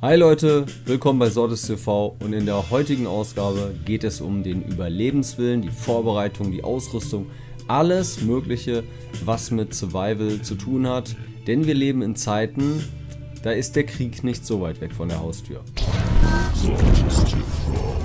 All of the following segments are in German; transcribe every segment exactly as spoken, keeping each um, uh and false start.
Hi Leute, willkommen bei Sortis T V und in der heutigen Ausgabe geht es um den Überlebenswillen, die Vorbereitung, die Ausrüstung, alles Mögliche, was mit Survival zu tun hat, denn wir leben in Zeiten, da ist der Krieg nicht so weit weg von der Haustür. Sortis T V.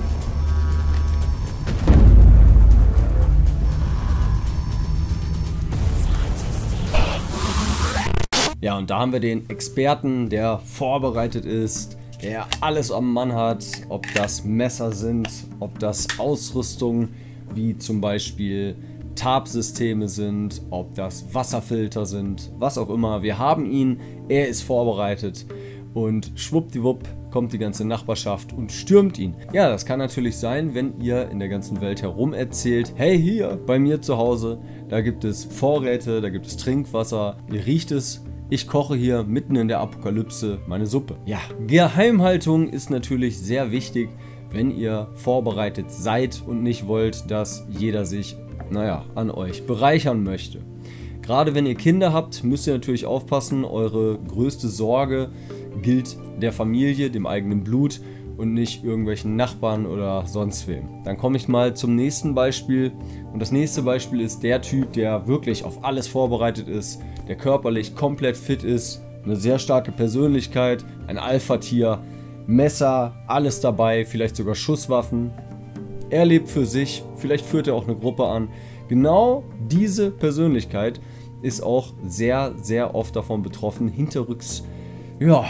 Ja, und da haben wir den Experten, der vorbereitet ist, der alles am Mann hat, ob das Messer sind, ob das Ausrüstung wie zum Beispiel Tarp-Systeme sind, ob das Wasserfilter sind, was auch immer. Wir haben ihn, er ist vorbereitet und schwuppdiwupp kommt die ganze Nachbarschaft und stürmt ihn. Ja, das kann natürlich sein, wenn ihr in der ganzen Welt herum erzählt, hey, hier bei mir zu Hause, da gibt es Vorräte, da gibt es Trinkwasser, ihr riecht es. Ich koche hier mitten in der Apokalypse meine Suppe. Ja, Geheimhaltung ist natürlich sehr wichtig, wenn ihr vorbereitet seid und nicht wollt, dass jeder sich, naja, an euch bereichern möchte. Gerade wenn ihr Kinder habt, müsst ihr natürlich aufpassen, eure größte Sorge gilt der Familie, dem eigenen Blut und nicht irgendwelchen Nachbarn oder sonst wem. Dann komme ich mal zum nächsten Beispiel und das nächste Beispiel ist der Typ, der wirklich auf alles vorbereitet ist, der körperlich komplett fit ist, eine sehr starke Persönlichkeit, ein Alpha-Tier, Messer, alles dabei, vielleicht sogar Schusswaffen. Er lebt für sich, vielleicht führt er auch eine Gruppe an. Genau diese Persönlichkeit ist auch sehr, sehr oft davon betroffen, hinterrücks, ja,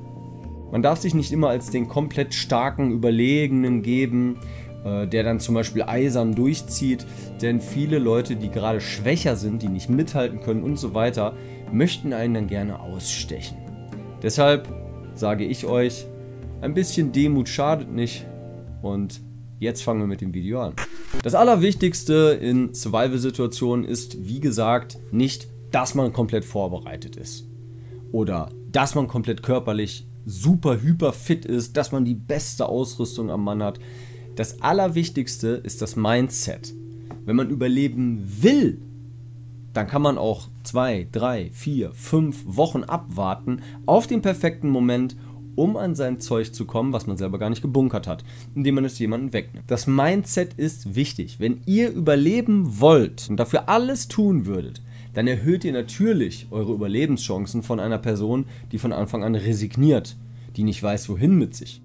man darf sich nicht immer als den komplett starken, überlegenen geben, äh, der dann zum Beispiel eisern durchzieht, denn viele Leute, die gerade schwächer sind, die nicht mithalten können und so weiter, möchten einen dann gerne ausstechen. Deshalb sage ich euch, ein bisschen Demut schadet nicht und jetzt fangen wir mit dem Video an. Das Allerwichtigste in Survival-Situationen ist, wie gesagt, nicht, dass man komplett vorbereitet ist oder dass man komplett körperlich super hyper fit ist, dass man die beste Ausrüstung am Mann hat. Das Allerwichtigste ist das Mindset. Wenn man überleben will, dann kann man auch zwei, drei, vier, fünf Wochen abwarten auf den perfekten Moment, um an sein Zeug zu kommen, was man selber gar nicht gebunkert hat, indem man es jemandem wegnimmt. Das Mindset ist wichtig. Wenn ihr überleben wollt und dafür alles tun würdet, dann erhöht ihr natürlich eure Überlebenschancen von einer Person, die von Anfang an resigniert, die nicht weiß, wohin mit sich.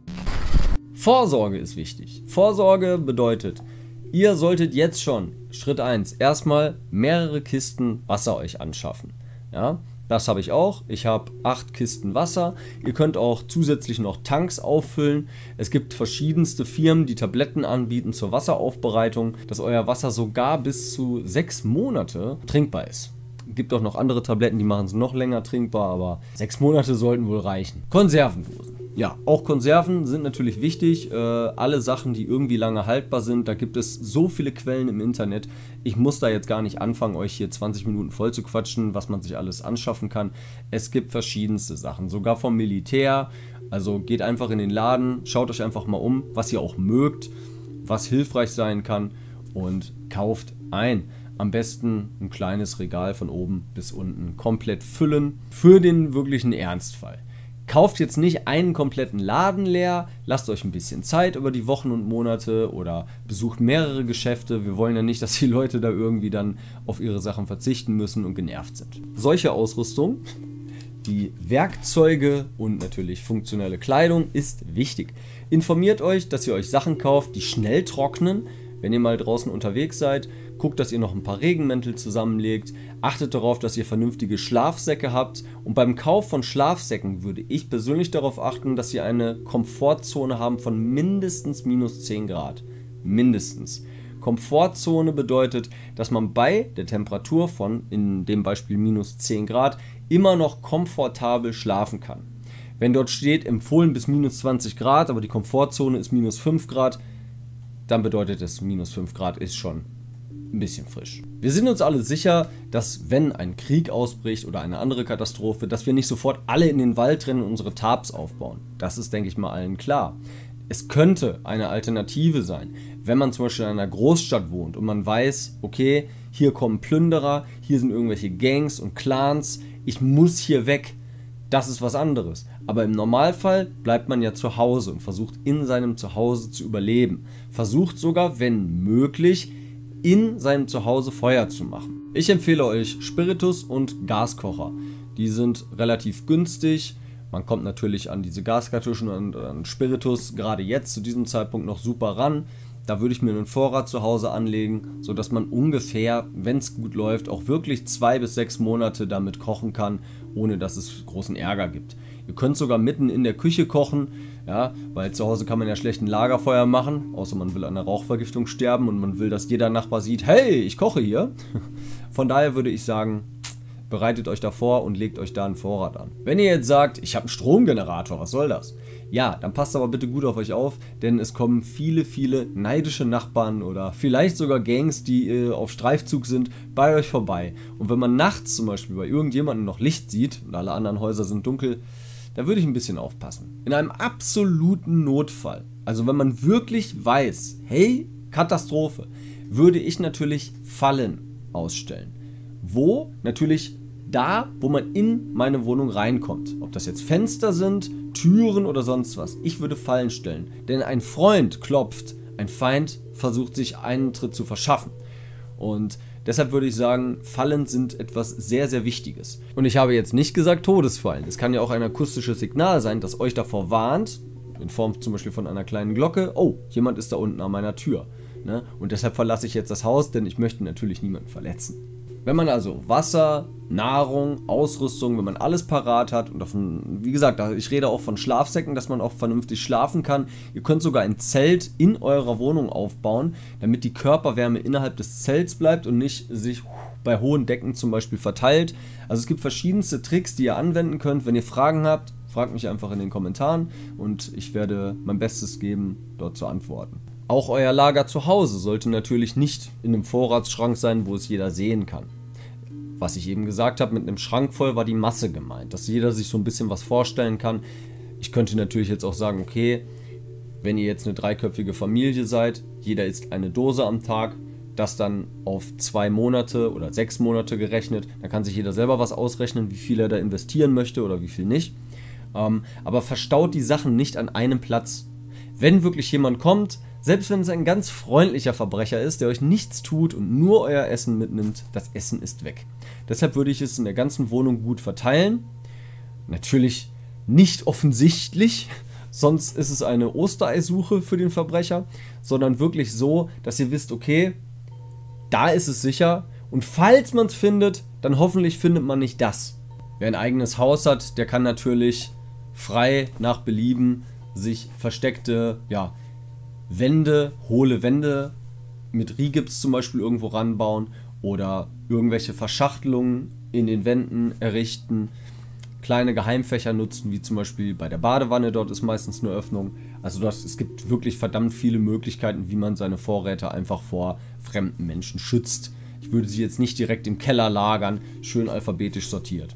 Vorsorge ist wichtig. Vorsorge bedeutet, ihr solltet jetzt schon, Schritt eins, erstmal mehrere Kisten Wasser euch anschaffen. Ja, das habe ich auch. Ich habe acht Kisten Wasser. Ihr könnt auch zusätzlich noch Tanks auffüllen. Es gibt verschiedenste Firmen, die Tabletten anbieten zur Wasseraufbereitung, dass euer Wasser sogar bis zu sechs Monate trinkbar ist. Es gibt auch noch andere Tabletten, die machen es noch länger trinkbar, aber sechs Monate sollten wohl reichen. Konservendosen. Ja, auch Konserven sind natürlich wichtig. Äh, alle Sachen, die irgendwie lange haltbar sind, da gibt es so viele Quellen im Internet. Ich muss da jetzt gar nicht anfangen, euch hier zwanzig Minuten voll zu quatschen, was man sich alles anschaffen kann. Es gibt verschiedenste Sachen, sogar vom Militär. Also geht einfach in den Laden, schaut euch einfach mal um, was ihr auch mögt, was hilfreich sein kann und kauft ein. Am besten ein kleines Regal von oben bis unten komplett füllen für den wirklichen Ernstfall. Kauft jetzt nicht einen kompletten Laden leer, lasst euch ein bisschen Zeit über die Wochen und Monate oder besucht mehrere Geschäfte. Wir wollen ja nicht, dass die Leute da irgendwie dann auf ihre Sachen verzichten müssen und genervt sind. Solche Ausrüstung, die Werkzeuge und natürlich funktionelle Kleidung ist wichtig. Informiert euch, dass ihr euch Sachen kauft, die schnell trocknen. Wenn ihr mal draußen unterwegs seid, guckt, dass ihr noch ein paar Regenmäntel zusammenlegt, achtet darauf, dass ihr vernünftige Schlafsäcke habt und beim Kauf von Schlafsäcken würde ich persönlich darauf achten, dass sie eine Komfortzone haben von mindestens minus zehn Grad. Mindestens. Komfortzone bedeutet, dass man bei der Temperatur von, in dem Beispiel minus zehn Grad, immer noch komfortabel schlafen kann. Wenn dort steht, empfohlen bis minus zwanzig Grad, aber die Komfortzone ist minus fünf Grad, dann bedeutet es, minus fünf Grad ist schon ein bisschen frisch. Wir sind uns alle sicher, dass wenn ein Krieg ausbricht oder eine andere Katastrophe, dass wir nicht sofort alle in den Wald rennen und unsere Tarps aufbauen. Das ist, denke ich mal, allen klar. Es könnte eine Alternative sein, wenn man zum Beispiel in einer Großstadt wohnt und man weiß, okay, hier kommen Plünderer, hier sind irgendwelche Gangs und Clans, ich muss hier weg. Das ist was anderes. Aber im Normalfall bleibt man ja zu Hause und versucht in seinem Zuhause zu überleben. Versucht sogar, wenn möglich, in seinem Zuhause Feuer zu machen. Ich empfehle euch Spiritus und Gaskocher. Die sind relativ günstig. Man kommt natürlich an diese Gaskartuschen und an Spiritus gerade jetzt zu diesem Zeitpunkt noch super ran. Da würde ich mir einen Vorrat zu Hause anlegen, sodass man ungefähr, wenn es gut läuft, auch wirklich zwei bis sechs Monate damit kochen kann, ohne dass es großen Ärger gibt. Ihr könnt sogar mitten in der Küche kochen, ja, weil zu Hause kann man ja schlecht ein Lagerfeuer machen, außer man will an einer Rauchvergiftung sterben und man will, dass jeder Nachbar sieht, hey, ich koche hier. Von daher würde ich sagen, bereitet euch da vor und legt euch da einen Vorrat an. Wenn ihr jetzt sagt, ich habe einen Stromgenerator, was soll das? Ja, dann passt aber bitte gut auf euch auf, denn es kommen viele, viele neidische Nachbarn oder vielleicht sogar Gangs, die äh, auf Streifzug sind, bei euch vorbei. Und wenn man nachts zum Beispiel bei irgendjemandem noch Licht sieht und alle anderen Häuser sind dunkel, da würde ich ein bisschen aufpassen. In einem absoluten Notfall, also wenn man wirklich weiß, hey, Katastrophe, würde ich natürlich Fallen ausstellen. Wo? Natürlich da, wo man in meine Wohnung reinkommt. Ob das jetzt Fenster sind, Türen oder sonst was. Ich würde Fallen stellen. Denn ein Freund klopft, ein Feind versucht sich Eintritt zu verschaffen. Und deshalb würde ich sagen, Fallen sind etwas sehr, sehr Wichtiges. Und ich habe jetzt nicht gesagt Todesfallen. Es kann ja auch ein akustisches Signal sein, das euch davor warnt, in Form zum Beispiel von einer kleinen Glocke, oh, jemand ist da unten an meiner Tür. Ne? Und deshalb verlasse ich jetzt das Haus, denn ich möchte natürlich niemanden verletzen. Wenn man also Wasser, Nahrung, Ausrüstung, wenn man alles parat hat und davon, wie gesagt, ich rede auch von Schlafsäcken, dass man auch vernünftig schlafen kann. Ihr könnt sogar ein Zelt in eurer Wohnung aufbauen, damit die Körperwärme innerhalb des Zelts bleibt und nicht sich bei hohen Decken zum Beispiel verteilt. Also es gibt verschiedenste Tricks, die ihr anwenden könnt. Wenn ihr Fragen habt, fragt mich einfach in den Kommentaren und ich werde mein Bestes geben, dort zu antworten. Auch euer Lager zu Hause sollte natürlich nicht in einem Vorratsschrank sein, wo es jeder sehen kann. Was ich eben gesagt habe, mit einem Schrank voll war die Masse gemeint, dass jeder sich so ein bisschen was vorstellen kann. Ich könnte natürlich jetzt auch sagen, okay, wenn ihr jetzt eine dreiköpfige Familie seid, jeder isst eine Dose am Tag, das dann auf zwei Monate oder sechs Monate gerechnet, dann kann sich jeder selber was ausrechnen, wie viel er da investieren möchte oder wie viel nicht. Ähm, aber verstaut die Sachen nicht an einem Platz. Wenn wirklich jemand kommt, selbst wenn es ein ganz freundlicher Verbrecher ist, der euch nichts tut und nur euer Essen mitnimmt, das Essen ist weg. Deshalb würde ich es in der ganzen Wohnung gut verteilen. Natürlich nicht offensichtlich, sonst ist es eine Ostereisuche für den Verbrecher, sondern wirklich so, dass ihr wisst, okay, da ist es sicher und falls man es findet, dann hoffentlich findet man nicht das. Wer ein eigenes Haus hat, der kann natürlich frei nach Belieben sich versteckte, ja, Wände, hohle Wände mit Rigips zum Beispiel irgendwo ranbauen oder irgendwelche Verschachtelungen in den Wänden errichten, kleine Geheimfächer nutzen, wie zum Beispiel bei der Badewanne, dort ist meistens eine Öffnung. Also das, es gibt wirklich verdammt viele Möglichkeiten, wie man seine Vorräte einfach vor fremden Menschen schützt. Ich würde sie jetzt nicht direkt im Keller lagern, schön alphabetisch sortiert.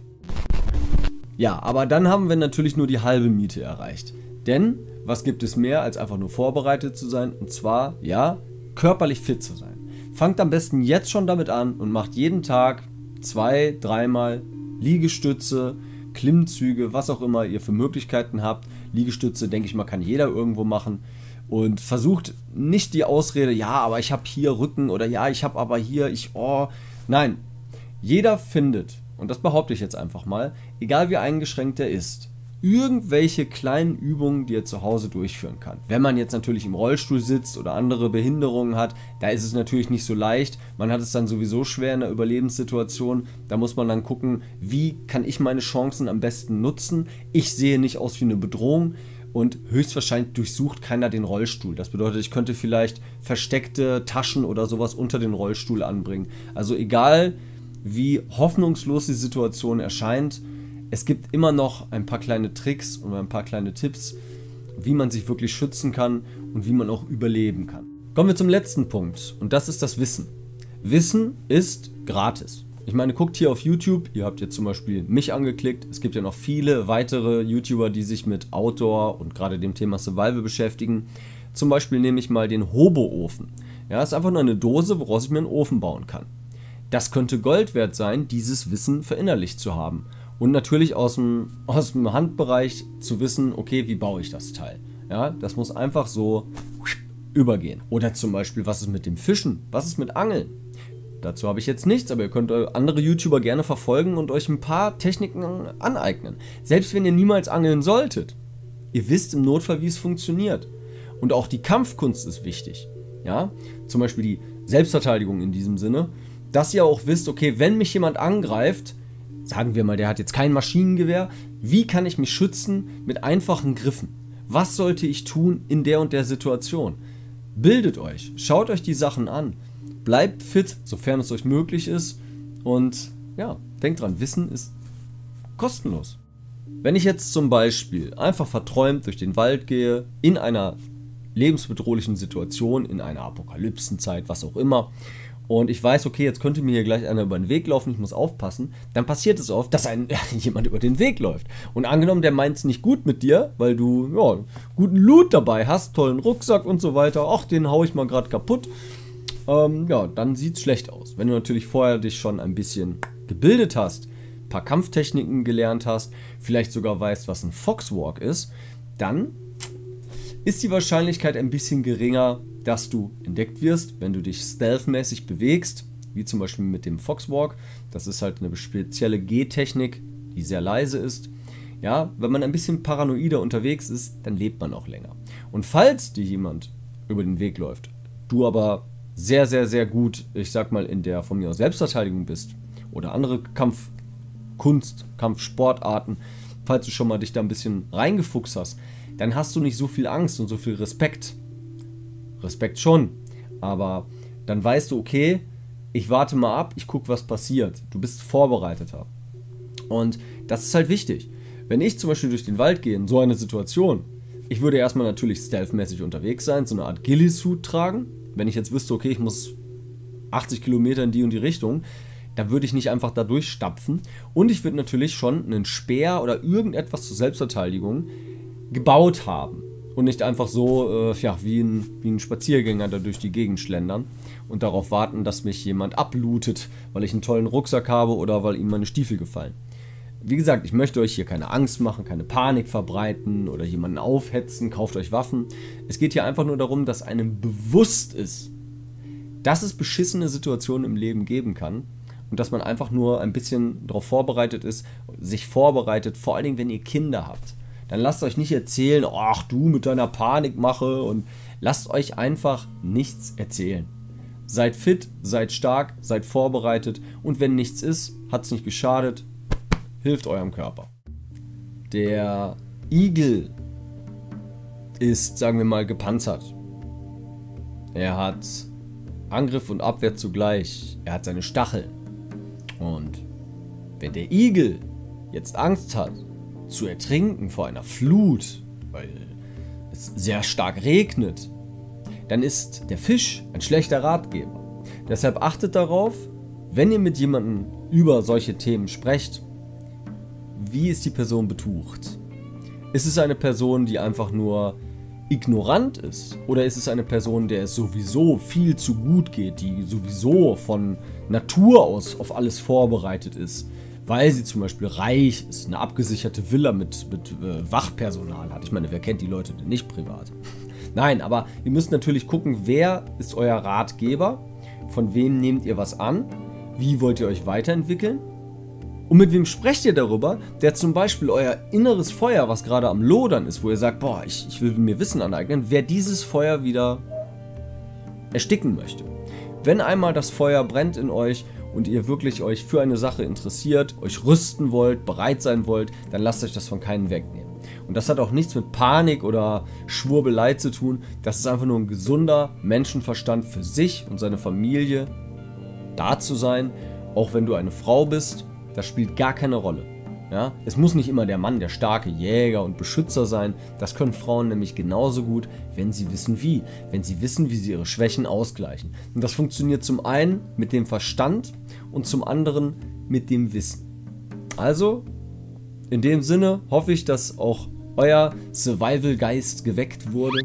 Ja, aber dann haben wir natürlich nur die halbe Miete erreicht. Denn was gibt es mehr, als einfach nur vorbereitet zu sein? Und zwar, ja, körperlich fit zu sein. Fangt am besten jetzt schon damit an und macht jeden Tag zwei, dreimal Liegestütze, Klimmzüge, was auch immer ihr für Möglichkeiten habt. Liegestütze, denke ich mal, kann jeder irgendwo machen. Und versucht nicht die Ausrede, ja, aber ich habe hier Rücken oder ja, ich habe aber hier, ich, oh. Nein, jeder findet, und das behaupte ich jetzt einfach mal, egal wie eingeschränkt er ist, irgendwelche kleinen Übungen, die er zu Hause durchführen kann. Wenn man jetzt natürlich im Rollstuhl sitzt oder andere Behinderungen hat, da ist es natürlich nicht so leicht. Man hat es dann sowieso schwer in der Überlebenssituation. Da muss man dann gucken, wie kann ich meine Chancen am besten nutzen. Ich sehe nicht aus wie eine Bedrohung und höchstwahrscheinlich durchsucht keiner den Rollstuhl. Das bedeutet, ich könnte vielleicht versteckte Taschen oder sowas unter den Rollstuhl anbringen. Also egal, wie hoffnungslos die Situation erscheint, es gibt immer noch ein paar kleine Tricks und ein paar kleine Tipps, wie man sich wirklich schützen kann und wie man auch überleben kann. Kommen wir zum letzten Punkt und das ist das Wissen. Wissen ist gratis. Ich meine, guckt hier auf YouTube, ihr habt jetzt zum Beispiel mich angeklickt, es gibt ja noch viele weitere YouTuber, die sich mit Outdoor und gerade dem Thema Survival beschäftigen. Zum Beispiel nehme ich mal den Hobo-Ofen. Ja, ist einfach nur eine Dose, woraus ich mir einen Ofen bauen kann. Das könnte Gold wert sein, dieses Wissen verinnerlicht zu haben. Und natürlich aus dem, aus dem Handbereich zu wissen, okay, wie baue ich das Teil. Ja, das muss einfach so übergehen. Oder zum Beispiel, was ist mit dem Fischen? Was ist mit Angeln? Dazu habe ich jetzt nichts, aber ihr könnt andere YouTuber gerne verfolgen und euch ein paar Techniken aneignen. Selbst wenn ihr niemals angeln solltet. Ihr wisst im Notfall, wie es funktioniert. Und auch die Kampfkunst ist wichtig. Ja, zum Beispiel die Selbstverteidigung in diesem Sinne. Dass ihr auch wisst, okay, wenn mich jemand angreift, sagen wir mal, der hat jetzt kein Maschinengewehr, wie kann ich mich schützen mit einfachen Griffen? Was sollte ich tun in der und der Situation? Bildet euch, schaut euch die Sachen an, bleibt fit, sofern es euch möglich ist und ja, denkt dran, Wissen ist kostenlos. Wenn ich jetzt zum Beispiel einfach verträumt durch den Wald gehe, in einer lebensbedrohlichen Situation, in einer Apokalypsenzeit, was auch immer, und ich weiß, okay, jetzt könnte mir hier gleich einer über den Weg laufen, ich muss aufpassen, dann passiert es oft, dass ein, jemand über den Weg läuft. Und angenommen, der meint es nicht gut mit dir, weil du ja, guten Loot dabei hast, tollen Rucksack und so weiter, ach, den hau ich mal gerade kaputt, ähm, ja, dann sieht es schlecht aus. Wenn du natürlich vorher dich schon ein bisschen gebildet hast, ein paar Kampftechniken gelernt hast, vielleicht sogar weißt, was ein Foxwalk ist, dann ist die Wahrscheinlichkeit ein bisschen geringer, dass du entdeckt wirst, wenn du dich stealthmäßig bewegst, wie zum Beispiel mit dem Foxwalk. Das ist halt eine spezielle Geh-Technik, die sehr leise ist. Ja, wenn man ein bisschen paranoider unterwegs ist, dann lebt man auch länger. Und falls dir jemand über den Weg läuft, du aber sehr, sehr, sehr gut, ich sag mal, in der von mir aus Selbstverteidigung bist oder andere Kampfkunst, Kampfsportarten, falls du schon mal dich da ein bisschen reingefuchst hast, dann hast du nicht so viel Angst und so viel Respekt. Respekt schon, aber dann weißt du, okay, ich warte mal ab, ich gucke, was passiert. Du bist vorbereiteter. Und das ist halt wichtig. Wenn ich zum Beispiel durch den Wald gehe, in so eine Situation, ich würde erstmal natürlich stealthmäßig unterwegs sein, so eine Art Ghillie-Suit tragen. Wenn ich jetzt wüsste, okay, ich muss achtzig Kilometer in die und die Richtung, dann würde ich nicht einfach da durchstapfen. Und ich würde natürlich schon einen Speer oder irgendetwas zur Selbstverteidigung gebaut haben. Und nicht einfach so, äh, ja, wie ein, wie ein Spaziergänger da durch die Gegend schlendern und darauf warten, dass mich jemand ablootet, weil ich einen tollen Rucksack habe oder weil ihm meine Stiefel gefallen. Wie gesagt, ich möchte euch hier keine Angst machen, keine Panik verbreiten oder jemanden aufhetzen, kauft euch Waffen. Es geht hier einfach nur darum, dass einem bewusst ist, dass es beschissene Situationen im Leben geben kann und dass man einfach nur ein bisschen darauf vorbereitet ist, sich vorbereitet, vor allen Dingen, wenn ihr Kinder habt. Dann lasst euch nicht erzählen, ach du mit deiner Panikmache, und lasst euch einfach nichts erzählen. Seid fit, seid stark, seid vorbereitet und wenn nichts ist, hat es nicht geschadet, hilft eurem Körper. Der Igel ist, sagen wir mal, gepanzert. Er hat Angriff und Abwehr zugleich. Er hat seine Stacheln. Und wenn der Igel jetzt Angst hat, zu ertrinken vor einer Flut, weil es sehr stark regnet, dann ist der Fisch ein schlechter Ratgeber. Deshalb achtet darauf, wenn ihr mit jemandem über solche Themen sprecht, wie ist die Person betucht? Ist es eine Person, die einfach nur ignorant ist? Oder ist es eine Person, der es sowieso viel zu gut geht, die sowieso von Natur aus auf alles vorbereitet ist? Weil sie zum Beispiel reich ist, eine abgesicherte Villa mit, mit äh, Wachpersonal hat. Ich meine, wer kennt die Leute denn nicht privat? Nein, aber ihr müsst natürlich gucken, wer ist euer Ratgeber, von wem nehmt ihr was an, wie wollt ihr euch weiterentwickeln und mit wem sprecht ihr darüber, der zum Beispiel euer inneres Feuer, was gerade am Lodern ist, wo ihr sagt, boah, ich, ich will mir Wissen aneignen, wer dieses Feuer wieder ersticken möchte. Wenn einmal das Feuer brennt in euch und ihr wirklich euch für eine Sache interessiert, euch rüsten wollt, bereit sein wollt, dann lasst euch das von keinem wegnehmen. Und das hat auch nichts mit Panik oder Schwurbelei zu tun. Das ist einfach nur ein gesunder Menschenverstand für sich und seine Familie da zu sein. Auch wenn du eine Frau bist, das spielt gar keine Rolle. Ja? Es muss nicht immer der Mann, der starke Jäger und Beschützer sein. Das können Frauen nämlich genauso gut, wenn sie wissen wie. Wenn sie wissen, wie sie ihre Schwächen ausgleichen. Und das funktioniert zum einen mit dem Verstand und zum anderen mit dem Wissen. Also, in dem Sinne hoffe ich, dass auch euer Survival-Geist geweckt wurde.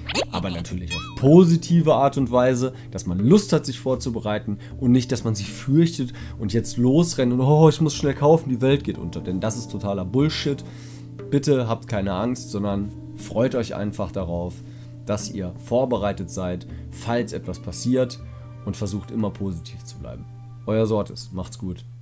Aber natürlich auf positive Art und Weise, dass man Lust hat, sich vorzubereiten und nicht, dass man sich fürchtet und jetzt losrennt und oh, ich muss schnell kaufen, die Welt geht unter. Denn das ist totaler Bullshit. Bitte habt keine Angst, sondern freut euch einfach darauf, dass ihr vorbereitet seid, falls etwas passiert, und versucht immer positiv zu bleiben. Euer Sortes, macht's gut.